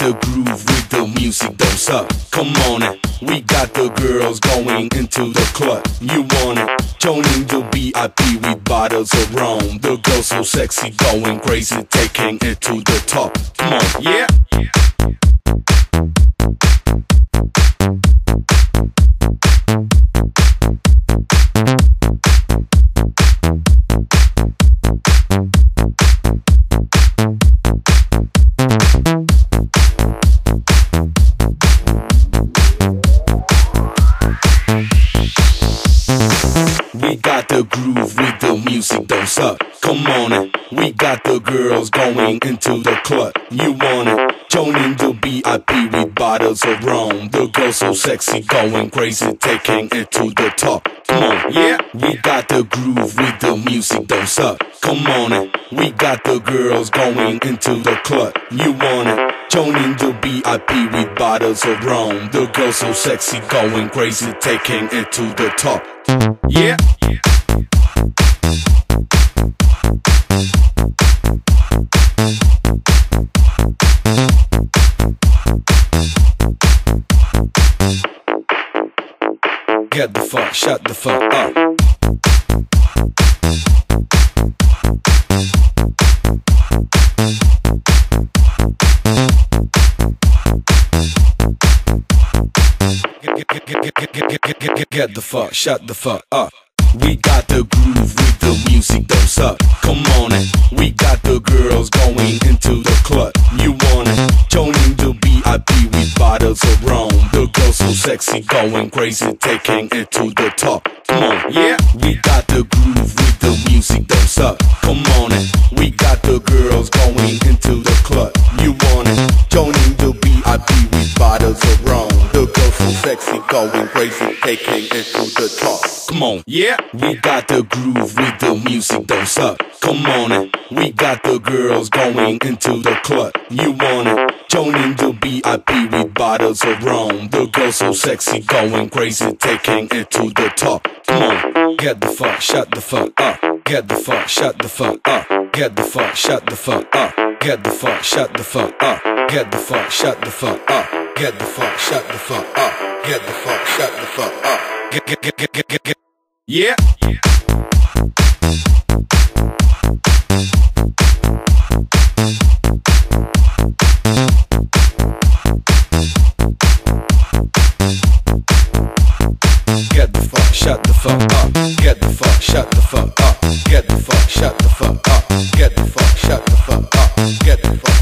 the groove with the music, don't suck. Come on it. We got the girls going into the club. You want it? Joining the VIP with bottles of rum. The girls so sexy, going crazy, taking it to the top. Come on, yeah. We got the groove with the music, don't suck. Come on it. We got the girls going into the club. You want it? Joining the VIP with bottles of rum. The girls so sexy, going crazy, taking it to the top. Come on, yeah. We got the groove with the music, don't suck. Come on it. We got the girls going into the club. You want it? Joining the VIP with bottles of rum. The girls so sexy, going crazy, taking it to the top. Yeah. Get the fuck, shut the fuck up. Get the fuck, shut the fuck up. We got the groove with the music, don't suck. Come on it. We got the girls going into the club. You want it? Joining the VIP with bottles of rum. The girls so sexy, going crazy, taking it to the top. Come on, yeah. We got the groove with the music, don't suck. Come on it. We got the girls going into the club. You want it? Joining the VIP with bottles of rum. The girls so sexy, going crazy, taking it to the top. Come on, yeah. We got the groove with the music, don't suck. Come on it. We got the girls going into the club. You want it? Joining the VIP with bottles of rum. The girls so sexy, going crazy, taking it to the top. Come on, get the fuck, shut the fuck up. Get the fuck, shut the fuck up. Get the fuck, shut the fuck up. Get the fuck, shut the fuck up. Get the fuck, shut the fuck up. Get the fuck, shut the fuck up. Get the fuck, shut the fuck up. Get. Yeah. Get the fuck, shut the fuck up. Get the fuck, shut the fuck up. Get the fuck, shut the fuck up. Get the fuck, shut the fuck up. Get the fuck.